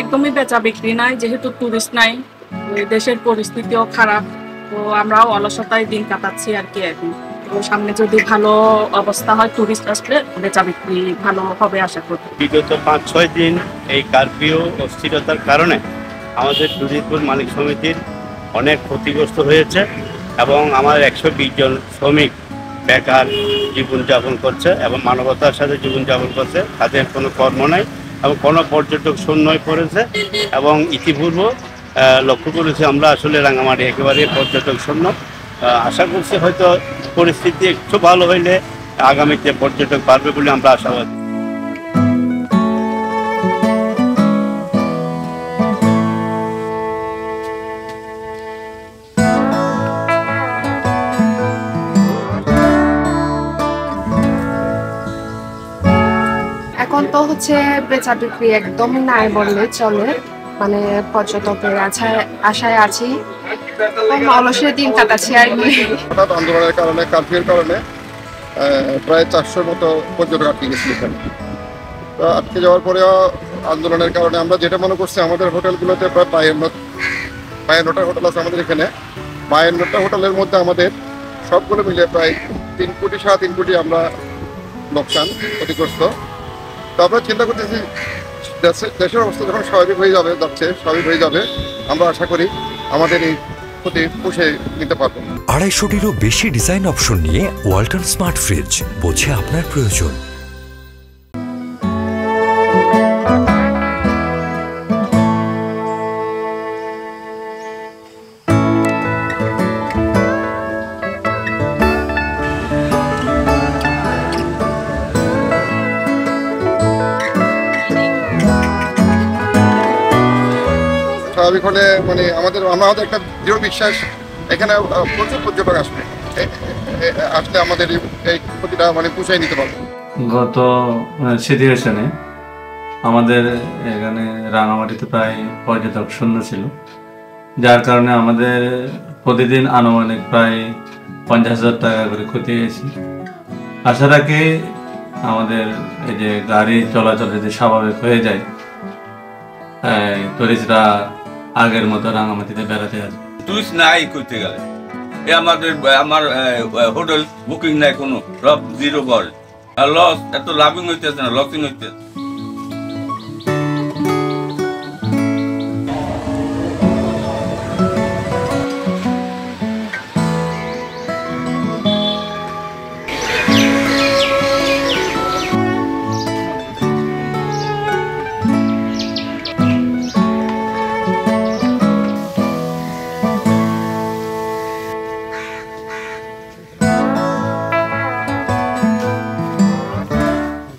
একদমই বেচা বিক্রি নাই, যেহেতু টুরিস্ট নাই, দেশের পরিস্থিতিও খারাপ, তো আমরাও অলসতায় দিন কাটাচ্ছি আর কি। এখন তো সামনে যদি ভালো অবস্থা হয়, টুরিস্ট আসলে বেচা বিক্রি ভালো হবে আশা করি। বিগত 5-6 দিন এই কারফিউ অস্থিরতার কারণে আমাদের টুরিজপুর মালিক সমিতির অনেক ক্ষতিগ্রস্ত হয়েছে এবং আমার 120 জন শ্রমিক বেকার জীবনযাপন করছে এবং মানবতার সাথে জীবনযাপন করছে। তাদের কোনো কর্ম নাই এবং কোনো পর্যটক শূন্য হয়ে পড়েছে এবং ইতিপূর্বে লক্ষ্য করেছি আমরা আসলে রাঙামাটি একেবারে পর্যটক শূন্য। আশা করছি হয়তো পরিস্থিতি একটু ভালো হইলে আগামীতে পর্যটক বাড়বে বলে আমরা আশাবাদী। এখন তো হচ্ছে বেচা বিক্রি একদম নাই বললে চলে, মানে পর্যটকের আশায় আছি, অলসের দিন কাটাচ্ছি আর কি। হঠাৎ আন্দোলনের কারণে, কারফিউর কারণে প্রায় 400 মতো পর্যটক আটকে গেছিল এখানে। তো আটকে যাওয়ার পরেও আন্দোলনের কারণে আমরা যেটা মনে করছি, আমাদের হোটেলগুলোতে প্রায় 52টা হোটেল আছে আমাদের এখানে। 52টা হোটেলের মধ্যে আমাদের সবগুলো মিলে প্রায় 3 কোটি 3.5 কোটি আমরা লোকসান, ক্ষতিগ্রস্ত। তো আমরা চিন্তা করতেছি দেশের অবস্থা যখন স্বাভাবিক হয়ে যাবে, আমরা আশা করি আমাদের এই ক্ষতি পুষে নিতে পারবো। 250-টিরও বেশি ডিজাইন অপশন নিয়ে ওয়ালটন স্মার্ট ফ্রিজ, বোঝে আপনার প্রয়োজন। স্বাভাবিক হলে মানে আমাদের একটা দৃঢ় বিশ্বাস, এখানে প্রচুর পর্যটক আসলে আমাদের এই ক্ষতিটা মানে পুষাই নিতে পারবো। গত সিচুয়েশনে আমাদের এখানে রাঙামাটিতে প্রায় পর্যটক শূন্য ছিল, যার কারণে আমাদের প্রতিদিন আনুমানিক প্রায় 50,000 টাকা করে ক্ষতি হয়েছে। আশা রাখি আমাদের এই যে গাড়ি চলাচল যদি স্বাভাবিক হয়ে যায়, টুরিস্টরা আগের মতো রাঙামাটিতে বেড়াতে আসবে। টুরিস্ট নাই করতে গেলে আমার হোটেল বুকিং নাই, কোনো সব জিরো করে, আর লস এত লাভিং হইতেছে না, লসিং হইতেছে।